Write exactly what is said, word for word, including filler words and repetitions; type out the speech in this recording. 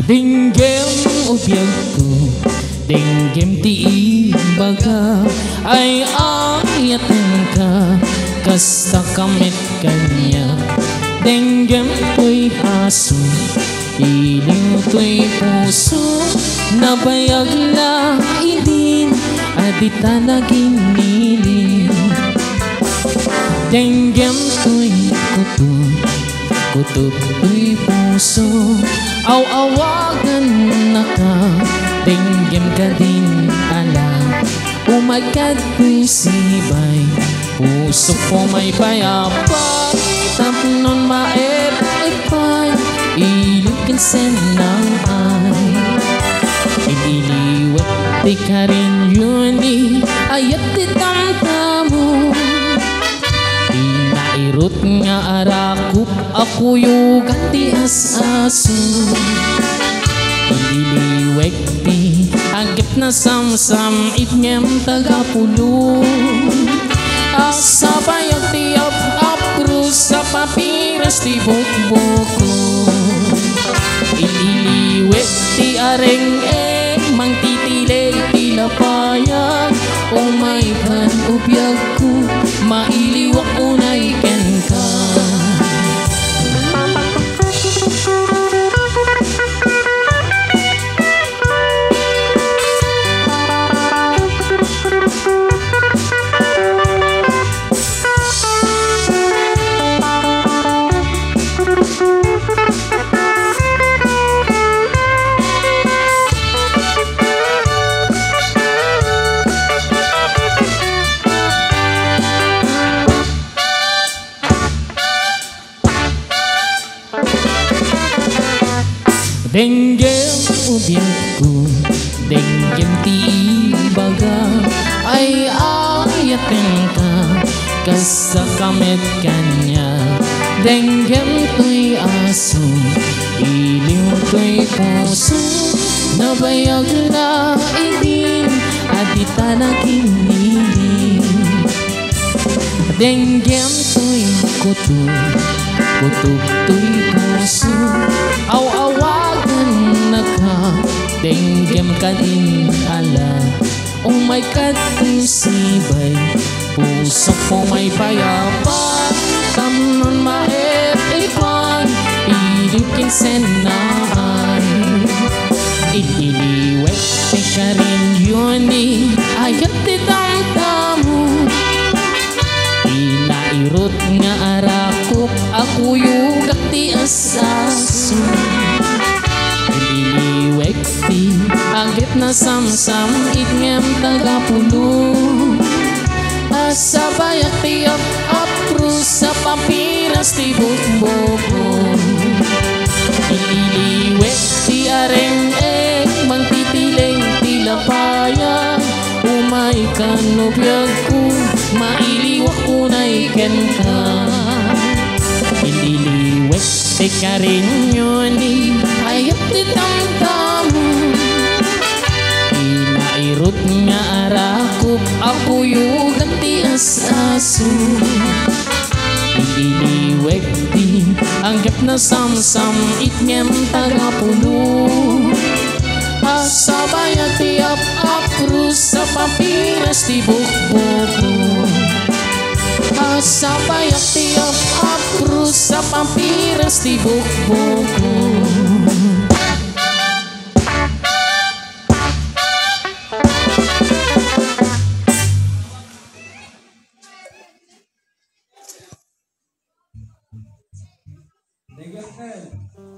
Dinggem ubiyag ko, dinggem ti ibaga, ay ayatan ka, kasta kamit kanya. Dinggem ko'y haso, iling ko'y puso, nabayag na idin, adita na ginilin. Dinggem ko'y kuto, kuto ko'y puso, aw-awagan na ka, dinggem ka din ala. Umagad ko'y sibay, puso ko may payapay, tapnon maep-epay, ilukin senang ay. Iniliwat di ka rin yun di, ayat di tamtamo. Inairot nga arakup, ako yugat di as-aso. Iniliwek di, agip na sam-sam, itngem tagapulo. Asabay ang tiyap apro sa papiras di bukbuko. Iniliwek di areng-eng, mang titilay tilapayag. O may pan ubiyag ko, mailiwak unay ken ka. Dinggem ubiyag ko, dinggem ti ibaga, ay ayaten ka, kasa kamit kanya. Dinggem to'y aso, iliw to'y puso, nabayag na idin, adita na kinilin. Dinggem to'y kuto, kuto to'y puso, aw-awagan na ka, dinggem ka din ala. Oh my God, sibay, puso ko may payapay, tamnon maep-epay, ilukin senaan. Iniliwek di ka rin yun di, ayat di tamtamo. Inairot nga arakop, ako yugat di as-aso. Iniliwek di, agit na sam-sam, itngem tagapulo. Asabay at tiyap apro sa papiras di bukboko. Iniliwek di areng-eng, mang titileng tilapayag. Umay kanubiyag ko, mailiwak unay ken ka. Iniliwek di ka rin yun di, ayat di tamtamo. Inairot nga arakop, ako yugat di as-aso. Iniliwek di, anggap na sam-sam, itngem tagapulo. Asabay at tiyap apro sa papiras di bukboko. Asabay at tiyap apro sa papiras di bukboko. Negative.